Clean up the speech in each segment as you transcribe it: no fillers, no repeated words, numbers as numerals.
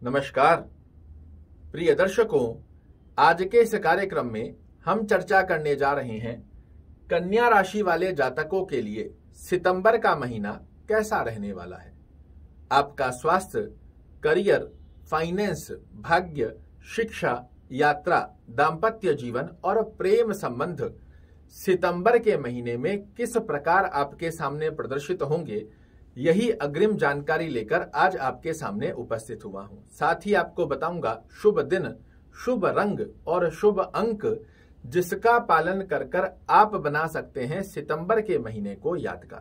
नमस्कार प्रिय दर्शकों, आज के इस कार्यक्रम में हम चर्चा करने जा रहे हैं कन्या राशि वाले जातकों के लिए सितंबर का महीना कैसा रहने वाला है। आपका स्वास्थ्य, करियर, फाइनेंस, भाग्य, शिक्षा, यात्रा, दाम्पत्य जीवन और प्रेम संबंध सितंबर के महीने में किस प्रकार आपके सामने प्रदर्शित होंगे, यही अग्रिम जानकारी लेकर आज आपके सामने उपस्थित हुआ हूं। साथ ही आपको बताऊंगा शुभ दिन, शुभ रंग और शुभ अंक जिसका पालन कर कर आप बना सकते हैं सितंबर के महीने को यादगार।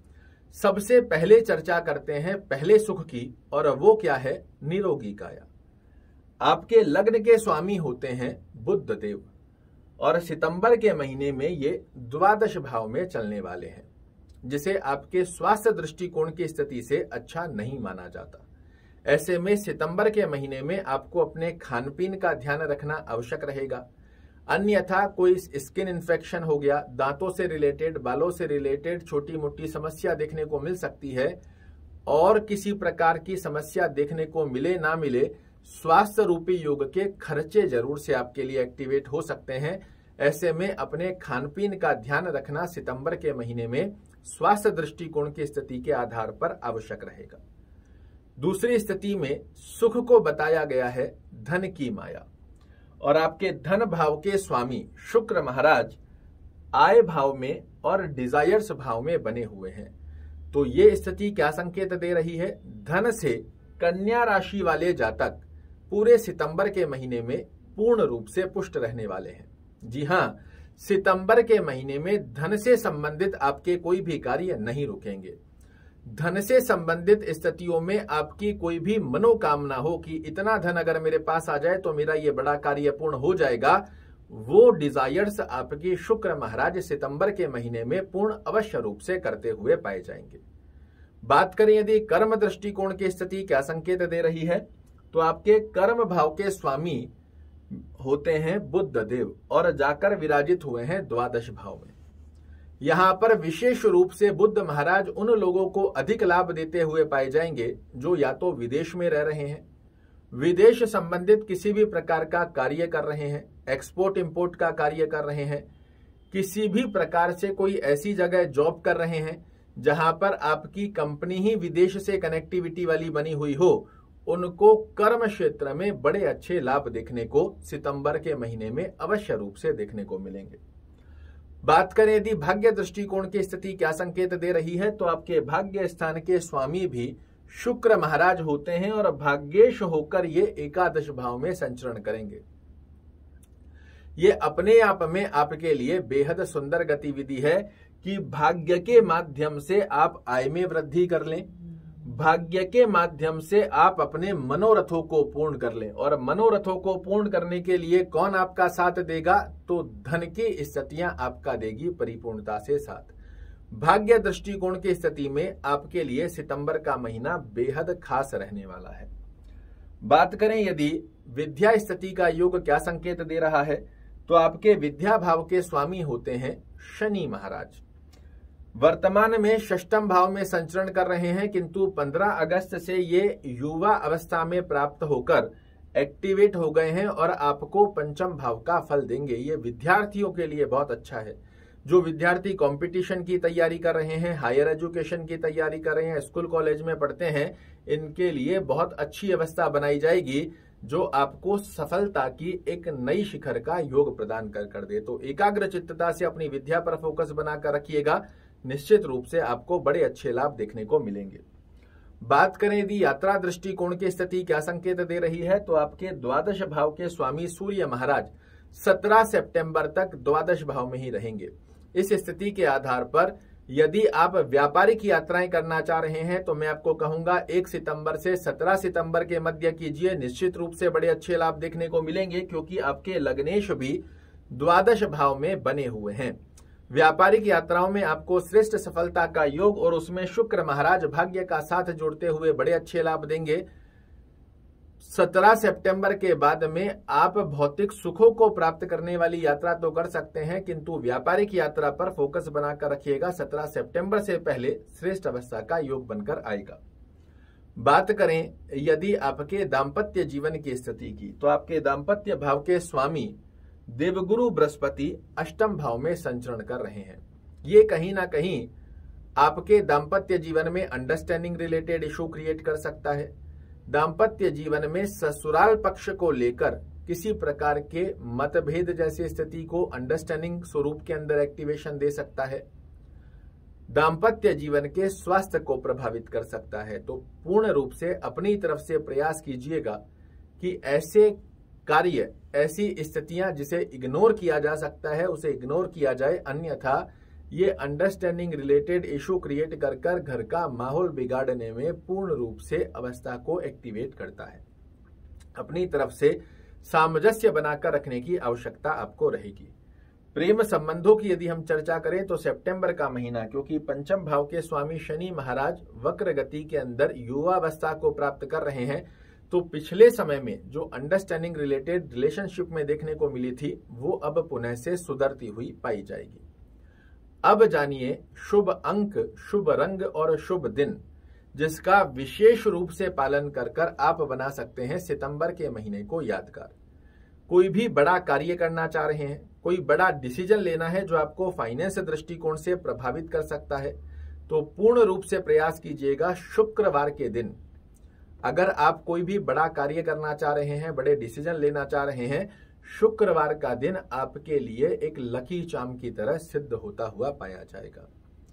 सबसे पहले चर्चा करते हैं पहले सुख की, और वो क्या है? निरोगी काया। आपके लग्न के स्वामी होते हैं बुध देव और सितंबर के महीने में ये द्वादश भाव में चलने वाले हैं, जिसे आपके स्वास्थ्य दृष्टिकोण की स्थिति से अच्छा नहीं माना जाता। ऐसे में सितंबर के महीने में आपको अपने खान पीन का ध्यान रखना आवश्यक रहेगा। अन्यथा कोई स्किन इन्फेक्शन हो गया, दांतों से रिलेटेड, बालों से रिलेटेड छोटी मोटी समस्या देखने को मिल सकती है, और किसी प्रकार की समस्या देखने को मिले ना मिले, स्वास्थ्य रूपी योग के खर्चे जरूर से आपके लिए एक्टिवेट हो सकते हैं। ऐसे में अपने खान पीन का ध्यान रखना सितंबर के महीने में स्वास्थ्य दृष्टिकोण की स्थिति के आधार पर आवश्यक रहेगा। दूसरी स्थिति में सुख को बताया गया है धन की माया, और आपके धन भाव के स्वामी शुक्र महाराज आय भाव में और डिजायर्स भाव में बने हुए हैं। तो ये स्थिति क्या संकेत दे रही है? धन से कन्या राशि वाले जातक पूरे सितंबर के महीने में पूर्ण रूप से पुष्ट रहने वाले हैं। जी हाँ, सितंबर के महीने में धन से संबंधित आपके कोई भी कार्य नहीं रुकेंगे। धन से संबंधित स्थितियों में आपकी कोई भी मनोकामना हो कि इतना धन अगर मेरे पास आ जाए तो मेरा ये बड़ा कार्य पूर्ण हो जाएगा, वो डिजायर्स आपकी शुक्र महाराज सितंबर के महीने में पूर्ण अवश्य रूप से करते हुए पाए जाएंगे। बात करें यदि कर्म दृष्टिकोण की स्थिति क्या संकेत दे रही है, तो आपके कर्म भाव के स्वामी होते हैं बुध देव और जाकर विराजित हुए हैं द्वादश भाव में। यहां पर विशेष रूप से बुध महाराज उन लोगों को अधिक लाभ देते हुए पाए जाएंगे जो या तो विदेश में रह रहे हैं, विदेश संबंधित किसी भी प्रकार का कार्य कर रहे हैं, एक्सपोर्ट इंपोर्ट का कार्य कर रहे हैं, किसी भी प्रकार से कोई ऐसी जगह जॉब कर रहे हैं जहां पर आपकी कंपनी ही विदेश से कनेक्टिविटी वाली बनी हुई हो, उनको कर्म क्षेत्र में बड़े अच्छे लाभ देखने को सितंबर के महीने में अवश्य रूप से देखने को मिलेंगे। बात करें यदि भाग्य दृष्टिकोण की स्थिति क्या संकेत दे रही है, तो आपके भाग्य स्थान के स्वामी भी शुक्र महाराज होते हैं और भाग्येश होकर ये एकादश भाव में संचरण करेंगे। ये अपने आप में आपके लिए बेहद सुंदर गतिविधि है कि भाग्य के माध्यम से आप आय में वृद्धि कर लें, भाग्य के माध्यम से आप अपने मनोरथों को पूर्ण कर लें। और मनोरथों को पूर्ण करने के लिए कौन आपका साथ देगा? तो धन की स्थितियां आपका देगी परिपूर्णता से साथ। भाग्य दृष्टिकोण की स्थिति में आपके लिए सितंबर का महीना बेहद खास रहने वाला है। बात करें यदि विद्या स्थिति का योग क्या संकेत दे रहा है, तो आपके विद्या भाव के स्वामी होते हैं शनि महाराज। वर्तमान में षष्ठम भाव में संचरण कर रहे हैं, किंतु 15 अगस्त से ये युवा अवस्था में प्राप्त होकर एक्टिवेट हो गए हैं और आपको पंचम भाव का फल देंगे। ये विद्यार्थियों के लिए बहुत अच्छा है। जो विद्यार्थी कंपटीशन की तैयारी कर रहे हैं, हायर एजुकेशन की तैयारी कर रहे हैं, स्कूल कॉलेज में पढ़ते हैं, इनके लिए बहुत अच्छी अवस्था बनाई जाएगी जो आपको सफलता की एक नई शिखर का योग प्रदान कर दे। तो एकाग्र चित्तता से अपनी विद्या पर फोकस बनाकर रखिएगा, निश्चित रूप से आपको बड़े अच्छे लाभ देखने को मिलेंगे। बात करें यदि यात्रा दृष्टिकोण की स्थिति क्या संकेत दे रही है, तो आपके द्वादश भाव के स्वामी सूर्य महाराज 17 सितंबर तक द्वादश भाव में ही रहेंगे। इस स्थिति के आधार पर यदि आप व्यापारिक यात्राएं करना चाह रहे हैं तो मैं आपको कहूंगा 1 सितंबर से 17 सितंबर के मध्य कीजिए, निश्चित रूप से बड़े अच्छे लाभ देखने को मिलेंगे, क्योंकि आपके लग्नेश भी द्वादश भाव में बने हुए हैं। व्यापारिक यात्राओं में आपको श्रेष्ठ सफलता का योग और उसमें शुक्र महाराज भाग्य का साथ जोड़ते हुए बड़े अच्छे लाभ देंगे। 17 सितंबर के बाद में आप भौतिक सुखों को प्राप्त करने वाली यात्रा तो कर सकते हैं, किंतु व्यापारिक यात्रा पर फोकस बनाकर रखिएगा। 17 सितंबर से पहले श्रेष्ठ अवस्था का योग बनकर आएगा। बात करें यदि आपके दाम्पत्य जीवन की स्थिति की, तो आपके दाम्पत्य भाव के स्वामी देवगुरु बृहस्पति अष्टम भाव में संचरण कर रहे हैं। ये कहीं ना कहीं आपके दाम्पत्य जीवन में अंडरस्टैंडिंग रिलेटेड इशू क्रिएट कर सकता है। दाम्पत्य जीवन में ससुराल पक्ष को लेकर किसी प्रकार के मतभेद जैसी स्थिति को अंडरस्टैंडिंग स्वरूप के अंदर एक्टिवेशन दे सकता है। दाम्पत्य जीवन के स्वास्थ्य को प्रभावित कर सकता है। तो पूर्ण रूप से अपनी तरफ से प्रयास कीजिएगा कि ऐसे कार्य, ऐसी स्थितियां जिसे इग्नोर किया जा सकता है उसे इग्नोर किया जाए, अन्यथा ये अंडरस्टैंडिंग रिलेटेड इशू क्रिएट कर घर का माहौल बिगाड़ने में पूर्ण रूप से अवस्था को एक्टिवेट करता है। अपनी तरफ से सामंजस्य बनाकर रखने की आवश्यकता आपको रहेगी। प्रेम संबंधों की यदि हम चर्चा करें तो सितंबर का महीना, क्योंकि पंचम भाव के स्वामी शनि महाराज वक्र गति के अंदर युवावस्था को प्राप्त कर रहे हैं, तो पिछले समय में जो अंडरस्टैंडिंग रिलेटेड रिलेशनशिप में देखने को मिली थी वो अब पुनः से सुधरती हुई पाई जाएगी। अब जानिए शुभ अंक, शुभ रंग और शुभ दिन जिसका विशेष रूप से पालन कर आप बना सकते हैं सितंबर के महीने को यादगार। कोई भी बड़ा कार्य करना चाह रहे हैं, कोई बड़ा डिसीजन लेना है जो आपको फाइनेंस दृष्टिकोण से प्रभावित कर सकता है, तो पूर्ण रूप से प्रयास कीजिएगा शुक्रवार के दिन। अगर आप कोई भी बड़ा कार्य करना चाह रहे हैं, बड़े डिसीजन लेना चाह रहे हैं, शुक्रवार का दिन आपके लिए एक लकी चार्म की तरह सिद्ध होता हुआ पाया जाएगा।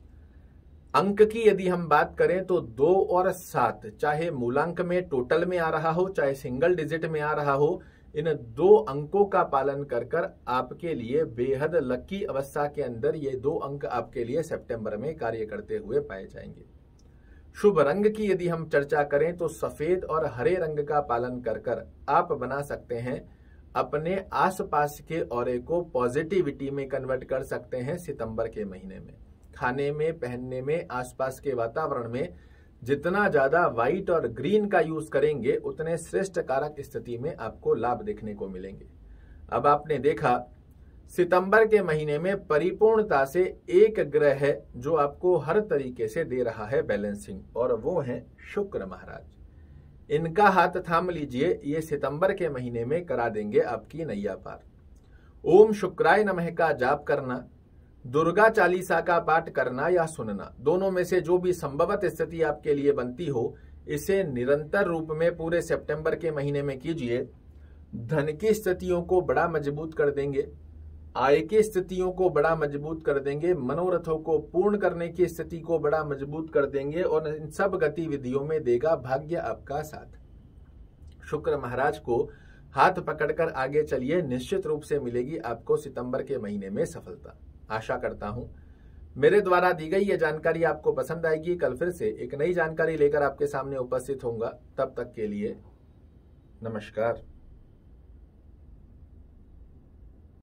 अंक की यदि हम बात करें तो 2 और 7, चाहे मूलांक में टोटल में आ रहा हो चाहे सिंगल डिजिट में आ रहा हो, इन 2 अंकों का पालन कर आपके लिए बेहद लकी अवस्था के अंदर ये 2 अंक आपके लिए सितंबर में कार्य करते हुए पाए जाएंगे। शुभ रंग की यदि हम चर्चा करें तो सफेद और हरे रंग का पालन कर आप बना सकते हैं अपने आसपास के ऑरे को पॉजिटिविटी में कन्वर्ट कर सकते हैं। सितंबर के महीने में खाने में, पहनने में, आसपास के वातावरण में जितना ज्यादा व्हाइट और ग्रीन का यूज करेंगे उतने श्रेष्ठ कारक स्थिति में आपको लाभ देखने को मिलेंगे। अब आपने देखा सितंबर के महीने में परिपूर्णता से एक ग्रह है जो आपको हर तरीके से दे रहा है बैलेंसिंग, और वो है शुक्र महाराज। इनका हाथ थाम लीजिए, ये सितंबर के महीने में करा देंगे आपकी नैया पार। ओम शुक्राय नमः का जाप करना, दुर्गा चालीसा का पाठ करना या सुनना, दोनों में से जो भी संभवत स्थिति आपके लिए बनती हो, इसे निरंतर रूप में पूरे सितंबर के महीने में कीजिए। धन की स्थितियों को बड़ा मजबूत कर देंगे, आय की स्थितियों को बड़ा मजबूत कर देंगे, मनोरथों को पूर्ण करने की स्थिति को बड़ा मजबूत कर देंगे, और इन सब गतिविधियों में देगा भाग्य आपका साथ। शुक्र महाराज को हाथ पकड़कर आगे चलिए, निश्चित रूप से मिलेगी आपको सितंबर के महीने में सफलता। आशा करता हूं मेरे द्वारा दी गई यह जानकारी आपको पसंद आएगी। कल फिर से एक नई जानकारी लेकर आपके सामने उपस्थित होऊंगा। तब तक के लिए नमस्कार।